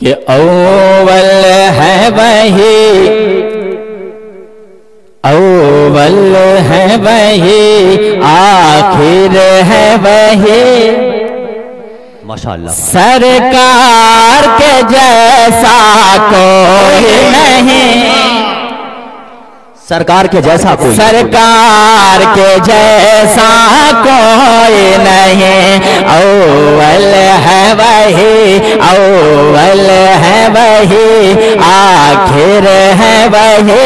کہ اول ہے وہی، اول ہے وہی، آخر ہے وہی، ماشاءاللہ سرکار کے جیسا کوئی نہیں، سرکار کے جیسا کوئی، سرکار کے جیسا کوئی نہیں، اول ہے وہی، اول ہے وہی، آخر ہے وہی،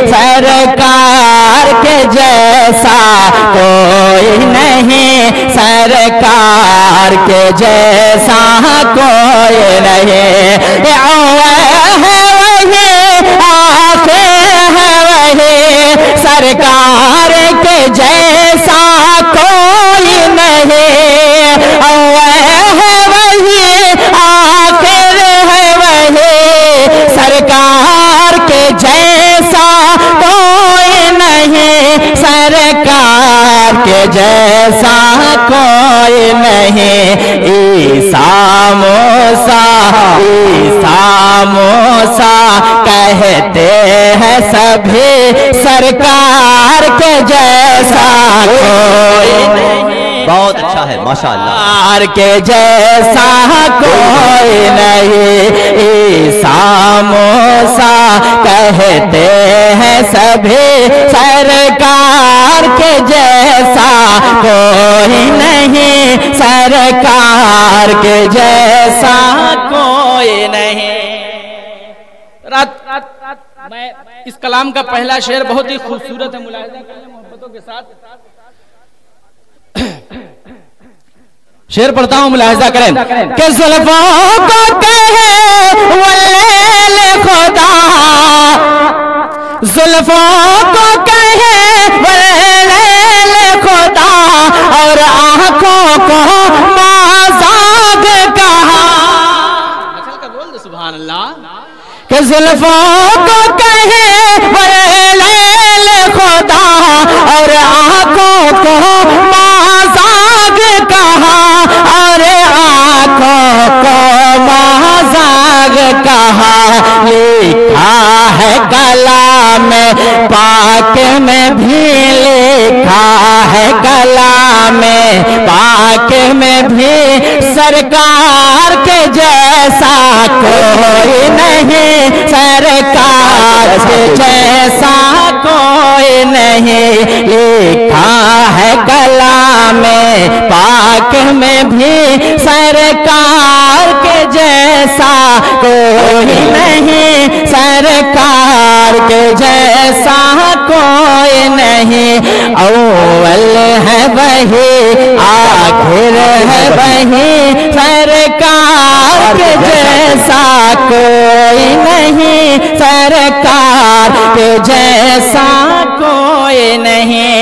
سرکار کے جیسا کوئی نہیں، سرکار کے جیسا کوئی نہیں، اول ہے وہی، آخر ہے وہی، سرکار کے جیسا کوئی نہیں، اول ہے وہی، آخر ہے وہی، سرکار کے جیسا کوئی نہیں، سرکار کے جیسا کوئی نہیں، عیسیٰ موسیٰ کہتے ہیں سبھی، سرکار کے جیسا کوئی نہیں، بہت اچھا ہے ماشاءاللہ، سرکار کے جیسا کوئی نہیں، عیسیٰ موسیٰ کہتے ہیں سبھی، سرکار کے جیسا کوئی نہیں، سرکار کے جیسا کوئی نہیں۔ میں اس کلام کا پہلا شعر بہت ہی خوبصورت ہے، ملاحظہ کر لیں محبتوں کے ساتھ، شعر پڑھتا ہوں، ملاحظہ کریں کہ زلفوں کو کہے واللیل خدا، زلفوں کو کہے واللیل خدا، اور آنکھوں کو مازاگ کہا، چل کر بول دے سبحان اللہ، کہ زلفوں کو کہے واللیل خدا، اور آنکھوں کو مازاگ کہا، اور آنکھوں کو مازاگ کہا، لکھا ہے کلام پاک میں بھی، لکھا ہے کلام پاک میں بھی، سرکار کے جیسا کوئی نہیں، سرکار کے جیسا کوئی نہیں، لکھا ہے کلام پاک میں بھی، سرکار کے جیسا کوئی نہیں، سرکار کے جیسا کوئی نہیں، اول ہے وہی، آخر ہے وہی، سرکار کے جیسا کوئی نہیں، سرکار کے جیسا کوئی نہیں۔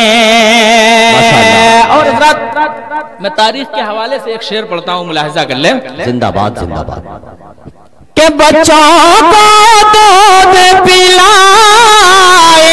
اور میں تاریخ کے حوالے سے ایک شعر پڑھتا ہوں، ملاحظہ کر لیں، زندہ باد زندہ باد، کہ بچوں کو دودھ پلائے،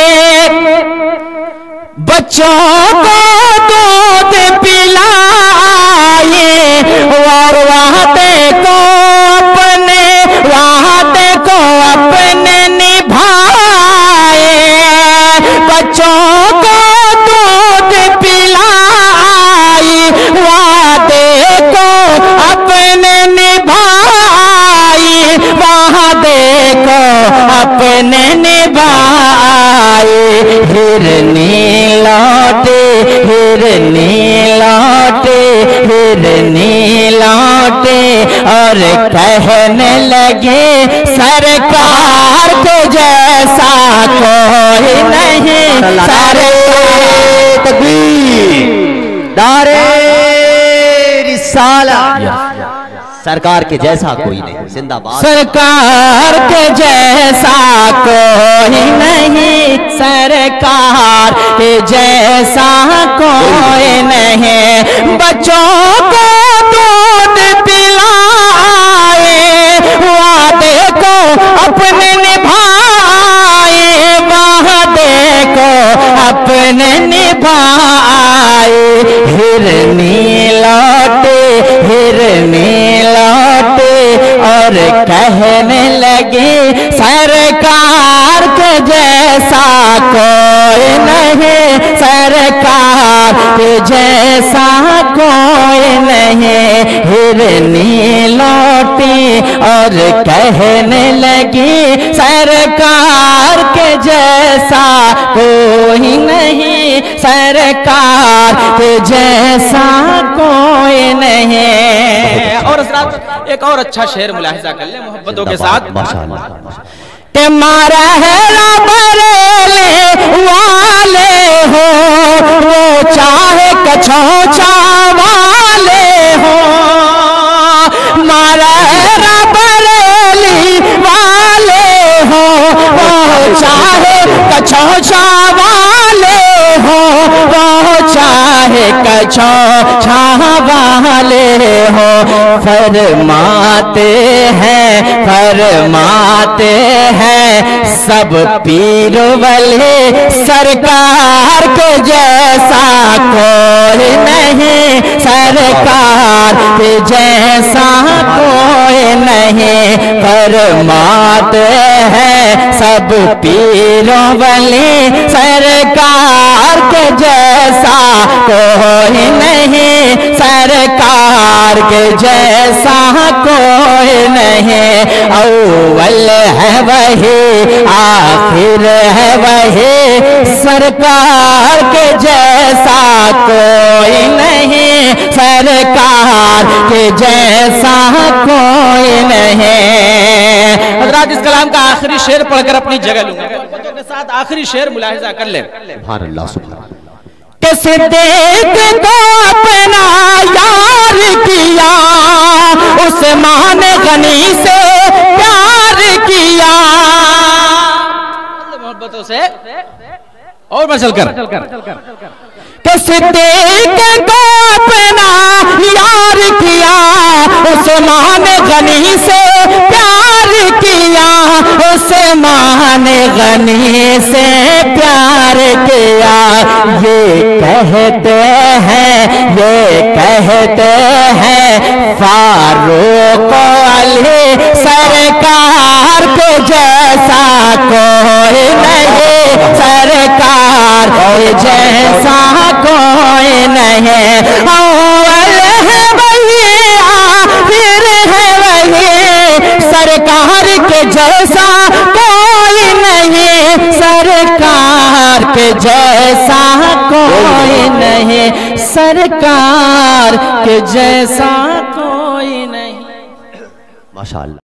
بچوں کو دودھ پلائے، اور وعدے کو اپنے، وعدے کو اپنے نبھائے، بچوں کو دودھ پلائے، وعدے کو اپنے نبھائے، وعدے کو اپنے نبھائے، ہرنی لوٹے، ہرنی لوٹے، ہرنی لوٹے، اور کہنے لگے سرکار کے جیسا کوئی نہیں، تکبیر، نعرہ رسالہ، سرکار کے جیسا کوئی نہیں، زندہ باد، سرکار کے جیسا کوئی نہیں، سرکار کے جیسا کوئی نہیں، بچوں کو دودھ پلائے، وعدے کو اپنے نبھائے، وعدے کو اپنے نبھائے، ہرنی لوٹے، ہرنی لوٹے، اور اور کہنے لگی سرکار کے جیسا کوئی نہیں، سرکار کے جیسا کوئی نہیں۔ ہرنی لوٹی اور کہنے لگی سرکار کے جیسا کوئی نہیں، سرکار کے جیسا کوئی نہیں۔ اور حضرات ایک اور اچھا شعر ملاحظہ کر لیں محبتوں کے ساتھ کہ مارا ہے بریلی والے ہو، وہ چاہے کچھوچا والے ہو، مارا ہے بریلی والے ہو، وہ چاہے کچھوچا والے ہو، وہ چاہے کچھوچا والے ہو۔ فرماتے ہیں سب پیر ولی سرکار کے جیسا کوئی نہیں، سرکار کے جیسا کوئی نہیں۔ فرماتے ہیں سب پیر ولی سرکار کے جیسا کوئی نہیں، سرکار کے جیسا کوئی نہیں۔ اول ہے وہی آخر ہے وہی، سرکار کے جیسا کوئی نہیں، سرکار کے جیسا کوئی نہیں۔ حضرات اس کلام کا آخری شعر پڑھ کر اپنی جگہ لوں گا، محبتوں کے ساتھ آخری شعر ملاحظہ کر لیں۔ سبحان اللہ سبحان اللہ۔ کہ صدیق کو اپنا یار کیا، عثمان غنی سے پیار کیا، محبتوں سے اور مسل کر کہ صدیق کو اپنا یار کیا، عثمان غنی سے پیار کیا، عثمان غنی سے پیار کیا۔ یہ کہتے ہیں فاروق علی سرکار کے جیسا کوئی نہیں، سرکار کے جیسا کوئی نہیں۔ اول ہے وہی آخر ہے وہی، سرکار کے جیسا کوئی نہیں، سرکار کے جیسا کوئی نہیں، سرکار کے جیسا کوئی نہیں۔ ماشاءاللہ۔